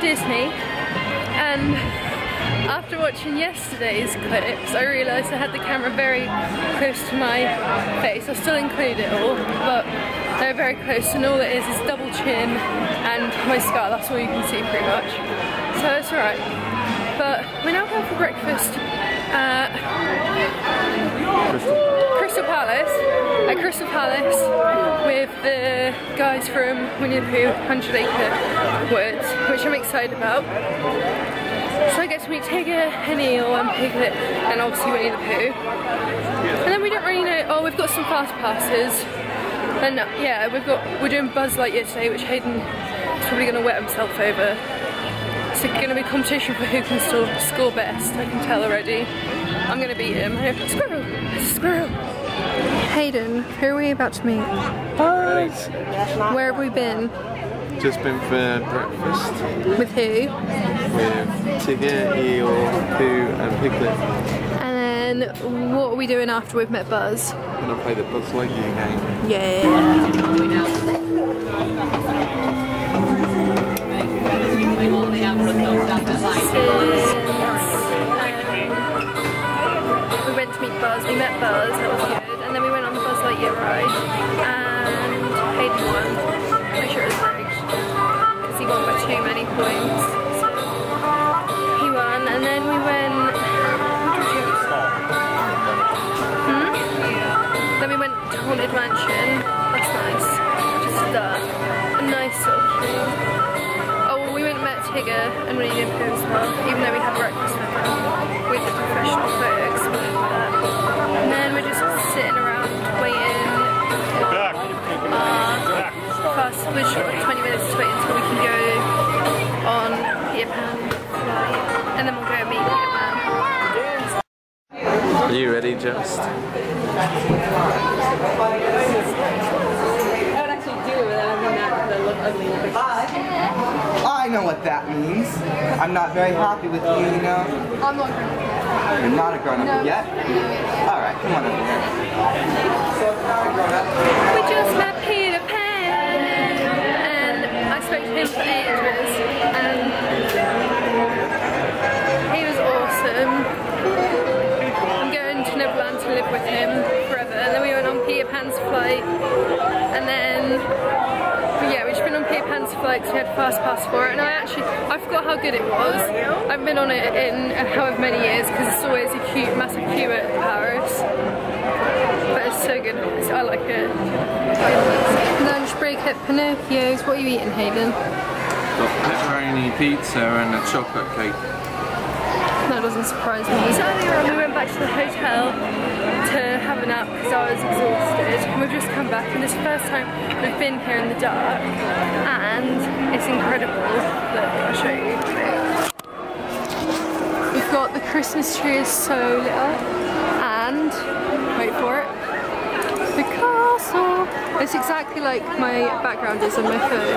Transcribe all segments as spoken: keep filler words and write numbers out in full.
Disney, and after watching yesterday's clips, I realised I had the camera very close to my face. I'll still include it all, but they're very close, and all it is is double chin and my scar. That's all you can see pretty much. So it's alright. But we're now going for breakfast at Crystal. Crystal Palace. At Crystal Palace with the guys from Winnie the Pooh, Hundred Acre Woods, which I'm excited about. So I get to meet Tigger and Eel and Piglet and obviously Winnie the Pooh. And then we don't really know, oh, we've got some fast passes. And yeah, we've got, we're doing Buzz Lightyear today, which Hayden is probably going to wet himself over. It's going to be a competition for who can score, score best, I can tell already. I'm going to beat him. Squirrel! Squirrel! Hayden, who are we about to meet? Hi! Where have we been? Just been for breakfast. With who? With Tigger, Eel, Pooh and Piglet. And then what are we doing after we've met Buzz? I'm gonna play the Buzz Lightyear game. Yeah. We went to meet Buzz, we met Buzz, that was good. And then we went on the Buzz Lightyear ride and Hayden won. Pretty sure it was rigged because he won by too many points. So he won, and then we went. Hmm? Then we went to Haunted Mansion. That's nice. Just uh, a nice sort of thing. Oh, well, we went and met Tigger and Winnie the Pooh as well, even though we had breakfast with them with the professional photo expert. And then we're just sitting around waiting. Uh, Fast, we're just got like twenty minutes to wait until we can go on Peter Pan flight, and then we'll go meet Peter Pan. Are you ready, Just? I would actually do it without having that the look ugly. I know what that means. I'm not very happy with you, you know. I'm not grown up. You're not a grown-up No. yet? Alright, come on over here. We just met Peter Pan, and I spoke to him for ages, and he was awesome. I'm going to Neverland to live with him forever. And then we went on Peter Pan's flight, and then yeah, we've just been on Peter Pan's flight because we had fast pass for it, and I actually I forgot how good it was. I've been on it in however many years because it's always a cute, massive queue at Paris. But it's so good. I like it. Lunch break at Pinocchio's. What are you eating, Hayden? Got pepperoni pizza and a chocolate cake. That doesn't surprise me. So earlier on we went back to the hotel to have a nap because I was exhausted. And we've just come back, and this is the first time we've been here in the dark, and it's incredible. Look, I'll show you. We've got the Christmas tree is so lit up, and wait for it, the castle. It's exactly like my background is on my phone.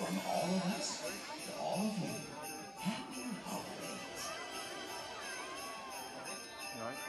From all of us to all of you, happy holidays. Right?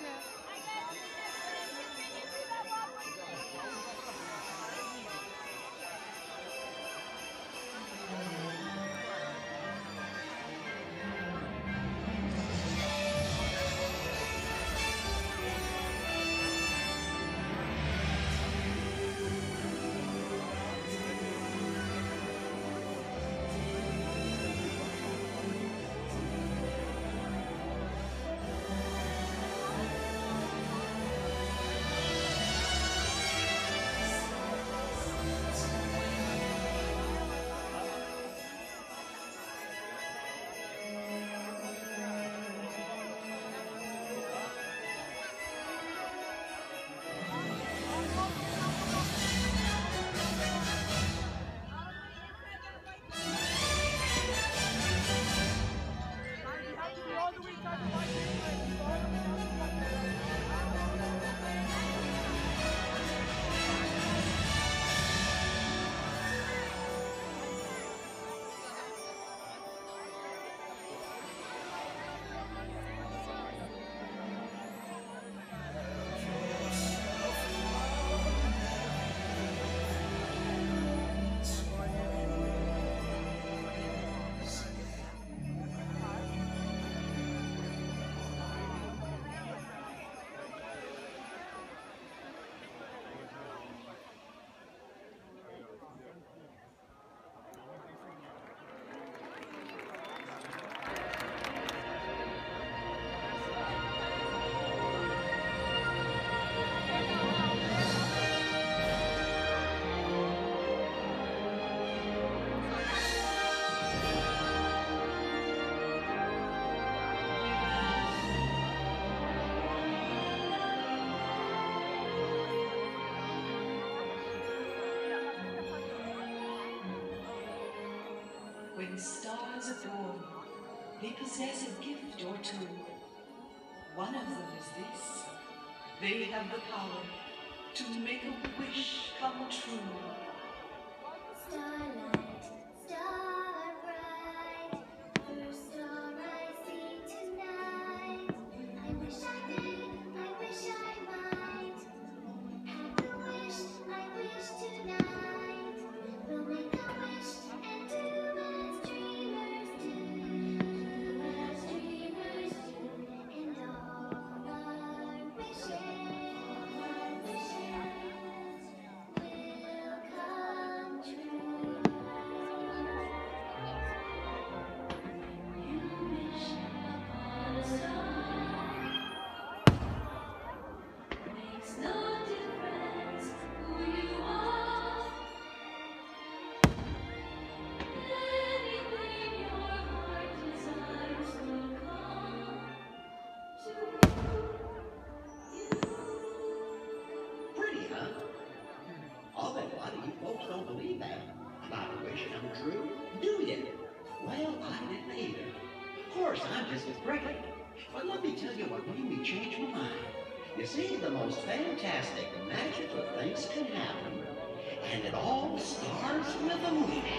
When stars are born, they possess a gift or two. One of them is this. They have the power to make a wish come true. Starlight, star bright, first star I see tonight. I wish I may, I wish I might have the wish I wish tonight. We'll make a wish and do as dreamers do, do as dreamers do, and all our wishes, our wishes will come true. You wish upon a star, makes no difference who you are. Anything your heart desires will come to you. Pretty, huh? I'll bet a lot of you folks don't believe that about a wish come true, do you? Well, I didn't either. Of course, I'm just as pretty. But let me tell you what made me change my mind. You see, the most fantastic, magical things can happen, and it all starts with a wish.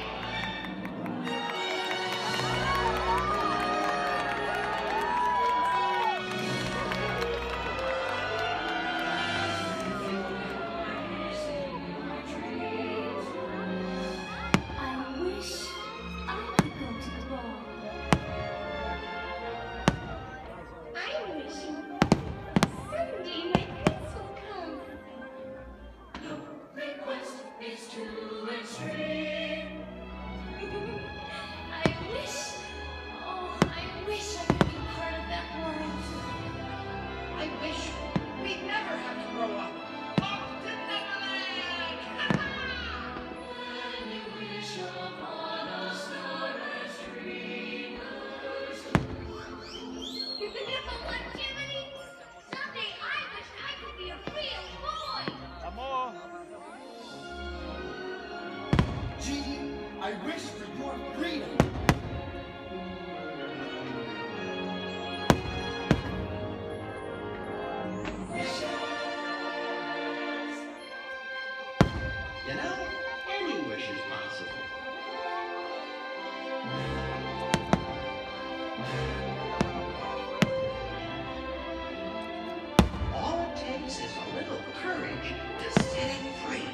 I wish I could go to the ball. I'm wishing someday my prince will come. No request is too extreme. I wish, oh, I wish I could be part of that world. I wish we'd never have to grow up. Off to Neverland! When you wish upon a star as dreamers do. What, Jiminy? Someday I wish I could be a real boy. Genie, I wish for your freedom. Wishes courage to set it free.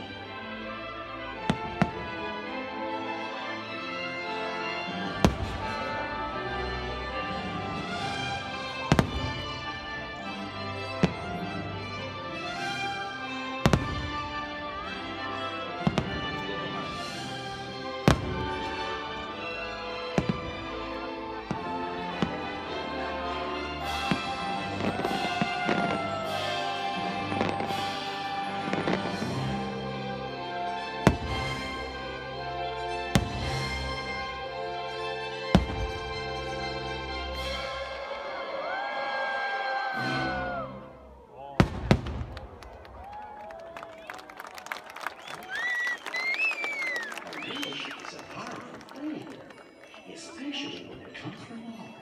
Especially when it comes from the heart.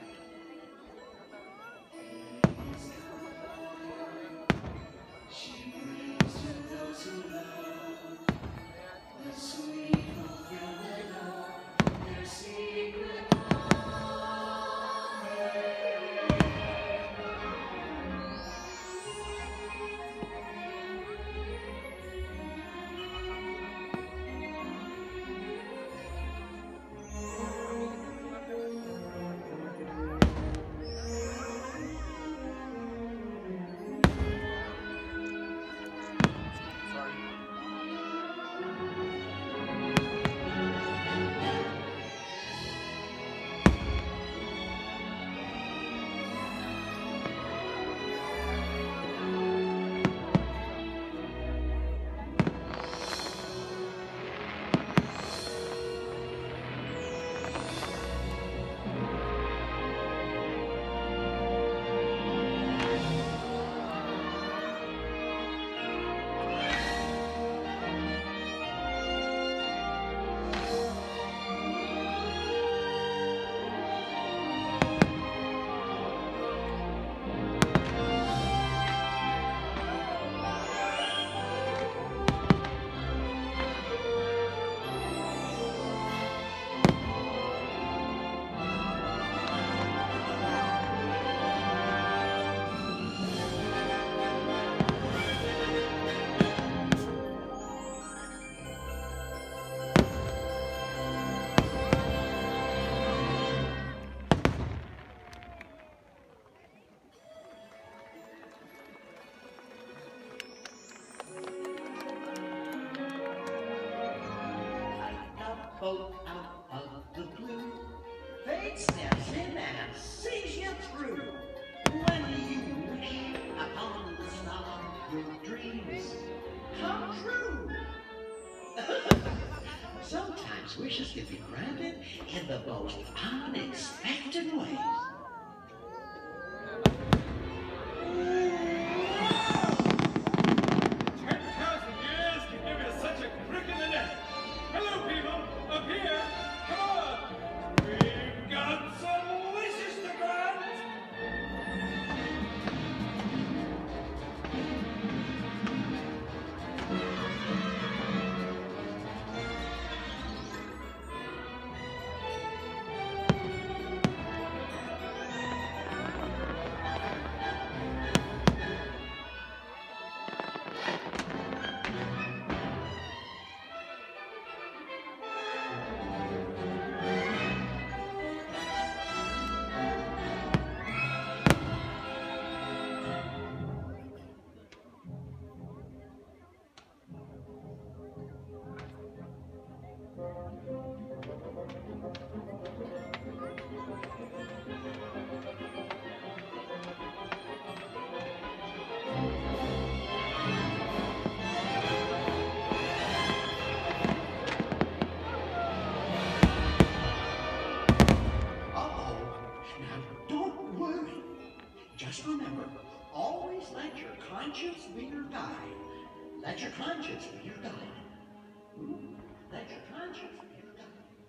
She brings to those who love the sweet fulfillment of their secret boat out of the blue. Fate steps in and sees you through. When you wish upon the star, your dreams come true. Sometimes wishes can be granted in the most unexpected ways. ten thousand years can give you such a crick in the neck. Hello, people. Up here. Come on. We've got some wishes to grant. Just remember, always let your conscience be your guide. Let your conscience be your guide. Let your conscience be your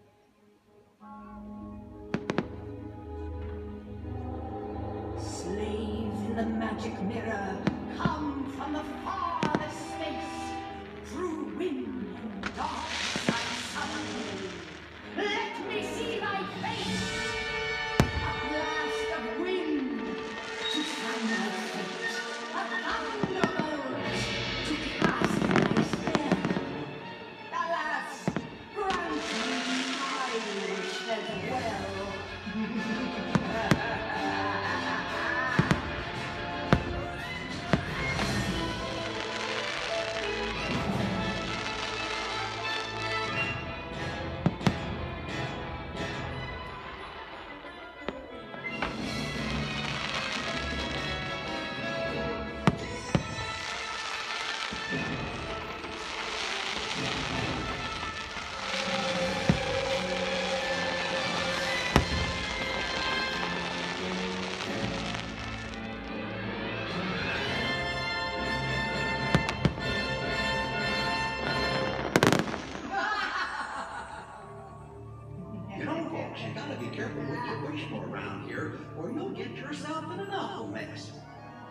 guide. Slaves in the magic mirror, come from the farthest space. Through wind and dark I summon you. Let me see thy face. A blast of wind to sign thy fate. A thunderbolt to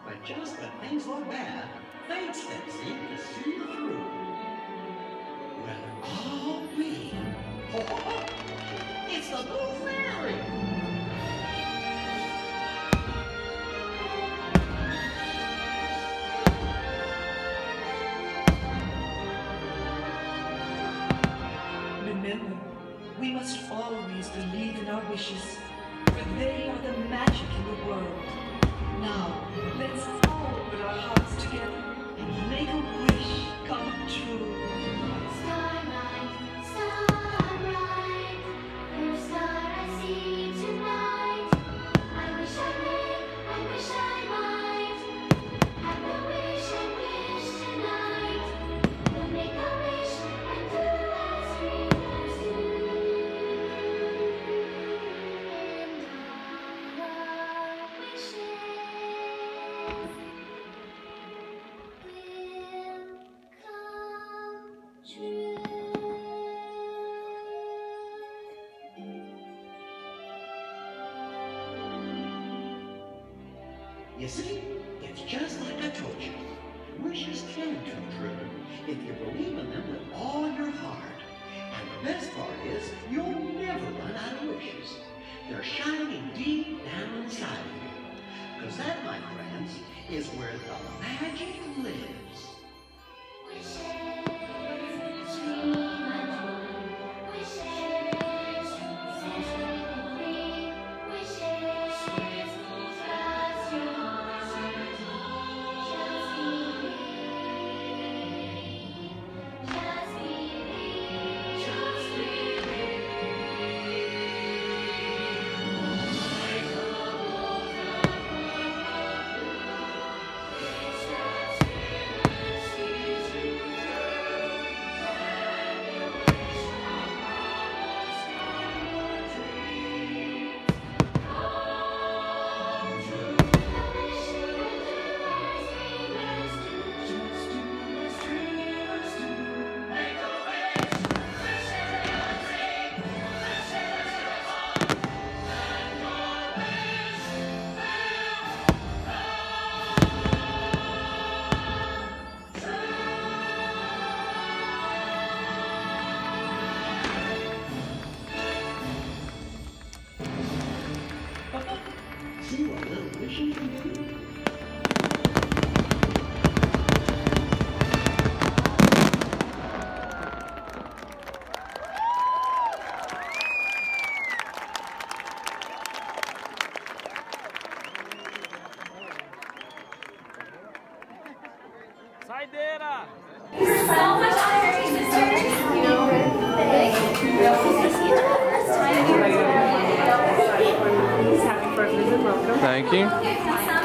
But just when things look bad, fate steps in to see you through. Well, I'll be. Oh, it's the Blue Fairy! Remember, we must always believe in our wishes, for they are the magic in the world. Now, let's all put our hearts together and make a wish come true. Starlight, starlight, first star I see tonight. I wish I may, I wish I might have the wish and wish tonight. We'll make a wish and do as dreamers do. And all our wishes will come true. You see, it's just like I told you. Wishes can come true if you believe in them with all your heart. And the best part is, you'll never run out of wishes. They're shining deep down inside of you. Because that, my friends, is where the magic lives. Wishes, dream and wishes, set me free. Wishes, trust your heart, just believe, just believe, just believe. Like a bolt See what little wishes can do? Saideira! So much iron, sisters. You know, big. Thank you.